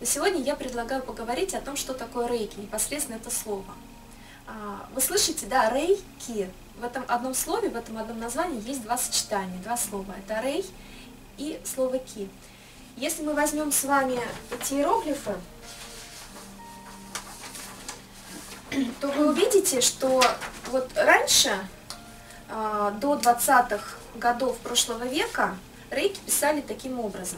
сегодня я предлагаю поговорить о том, что такое рейки, непосредственно это слово. Вы слышите, да, рейки, в этом одном слове, в этом одном названии есть два сочетания, два слова. Это рей и слово ки. Если мы возьмем с вами эти иероглифы, то вы увидите, что вот раньше, до 20-х годов прошлого века, рейки писали таким образом.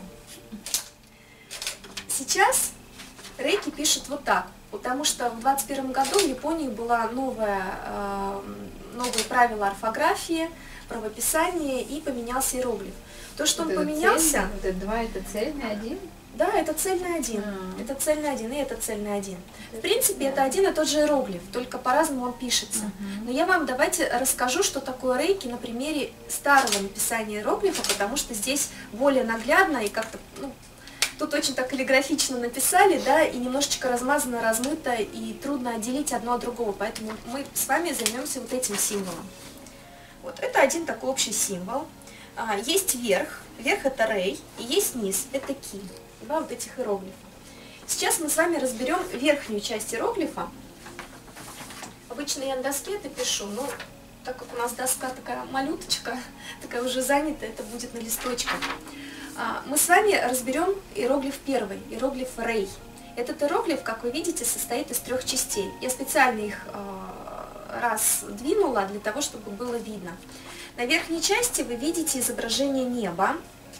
Сейчас рейки пишут вот так, потому что в 21 году в Японии было новые правила орфографии, правописания, и поменялся иероглиф. То, что он поменялся... Вот это два, это цельный один? Да, это цельный один. Это цельный один и это цельный один. В принципе, это один и тот же иероглиф, только по-разному он пишется. Но я вам давайте расскажу, что такое рейки на примере старого написания иероглифа, потому что здесь более наглядно и как-то, тут очень так каллиграфично написали, да, и немножечко размазано, размыто, и трудно отделить одно от другого, поэтому мы с вами займемся вот этим символом. Вот, это один такой общий символ. Есть верх, верх это рей, и есть низ, это ки. Два вот этих иероглифа. Сейчас мы с вами разберем верхнюю часть иероглифа. Обычно я на доске это пишу, но так как у нас доска такая малюточка, такая уже занята, это будет на листочках. Мы с вами разберем иероглиф первый, иероглиф рей. Этот иероглиф, как вы видите, состоит из трех частей. Я специально их раздвинула для того, чтобы было видно. На верхней части вы видите изображение неба.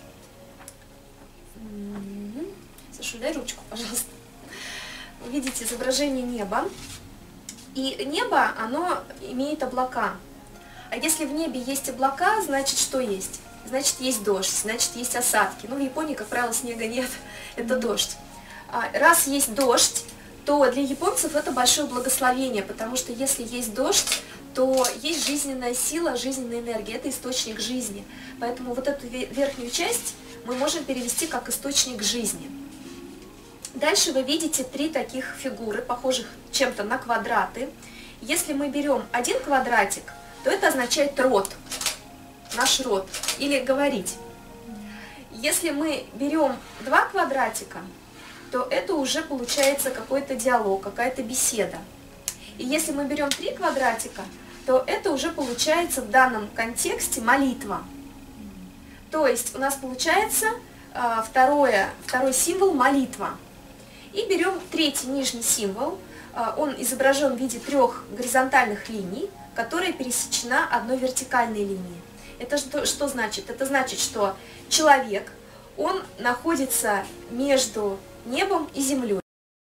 Саша, дай ручку, пожалуйста. Вы видите изображение неба. И небо, оно имеет облака. А если в небе есть облака, значит, что есть? Значит, есть дождь, значит, есть осадки. В Японии, как правило, снега нет, это дождь. Раз есть дождь, то для японцев это большое благословение, потому что если есть дождь, то есть жизненная сила, жизненная энергия, это источник жизни. Поэтому вот эту верхнюю часть мы можем перевести как источник жизни. Дальше вы видите три таких фигуры, похожих чем-то на квадраты. Если мы берем один квадратик, то это означает род, наш род, или говорить. Если мы берем два квадратика, то это уже получается какой-то диалог, какая-то беседа. И если мы берем три квадратика, то это уже получается в данном контексте молитва. То есть у нас получается второй символ молитва. И берем третий нижний символ, он изображен в виде трех горизонтальных линий, которая пересечена одной вертикальной линией. Это что значит? Это значит, что человек, он находится между небом и землей.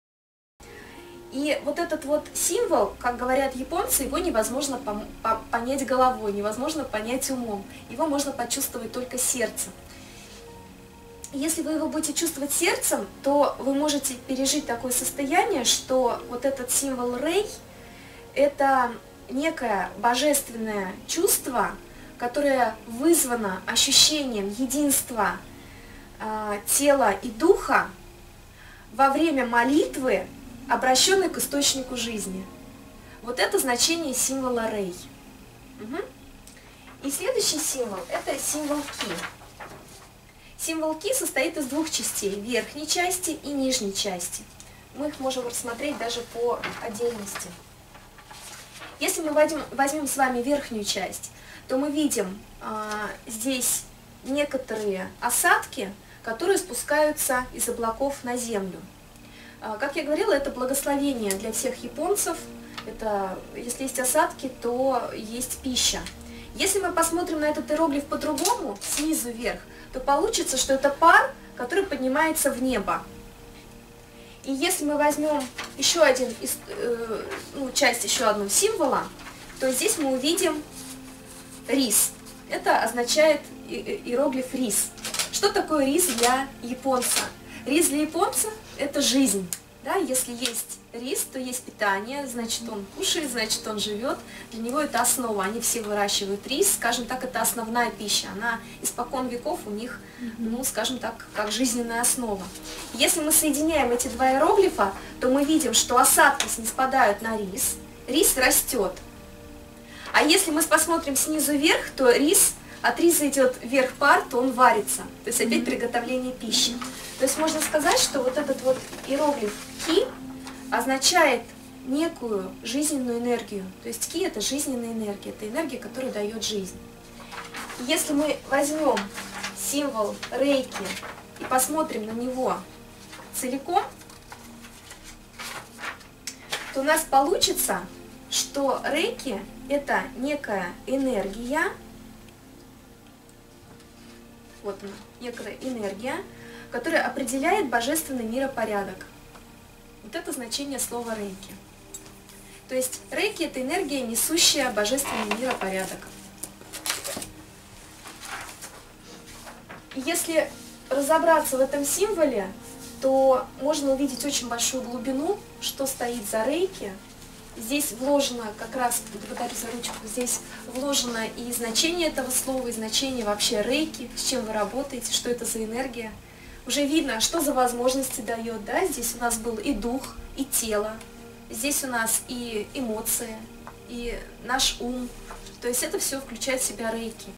И вот этот вот символ, как говорят японцы, его невозможно понять головой, невозможно понять умом. Его можно почувствовать только сердцем. Если вы его будете чувствовать сердцем, то вы можете пережить такое состояние, что вот этот символ рей – это некое божественное чувство, которое вызвано ощущением единства тела и духа во время молитвы, обращенной к источнику жизни. Вот это значение символа рей. И следующий символ – это символ ки. Символ ки состоит из двух частей – верхней части и нижней части. Мы их можем рассмотреть даже по отдельности. Если мы возьмем с вами верхнюю часть, то мы видим здесь некоторые осадки, которые спускаются из облаков на землю. Как я говорила, это благословение для всех японцев. Это, если есть осадки, то есть пища. Если мы посмотрим на этот иероглиф по-другому, снизу вверх, то получится, что это пар, который поднимается в небо. И если мы возьмем еще часть еще одного символа, то здесь мы увидим рис. Это означает иероглиф рис. Что такое рис для японца? Рис для японца – это жизнь. Да? Если есть рис, то есть питание, значит он кушает, значит он живет. Для него это основа. Они все выращивают рис, скажем так, это основная пища. Она испокон веков у них, скажем так, как жизненная основа. Если мы соединяем эти два иероглифа, то мы видим, что осадки ниспадают на рис, рис растет. А если мы посмотрим снизу вверх, то рис, от риса идет вверх пар, то он варится. То есть опять приготовление пищи. То есть можно сказать, что вот этот вот иероглиф Ки означает некую жизненную энергию. То есть Ки — это жизненная энергия, это энергия, которая дает жизнь. И если мы возьмем символ Рейки и посмотрим на него целиком, то у нас получится, что Рейки — это некая энергия, вот она, некая энергия, которая определяет божественный миропорядок. Вот это значение слова Рейки. То есть Рейки — это энергия, несущая божественный миропорядок. И если разобраться в этом символе, то можно увидеть очень большую глубину, что стоит за Рейки. Здесь вложено, как раз, благодарю за ручку, здесь вложено и значение этого слова, и значение вообще Рейки, с чем вы работаете, что это за энергия. Уже видно, что за возможности дает, да? Здесь у нас был и дух, и тело, здесь у нас и эмоции, и наш ум. То есть это все включает в себя Рейки.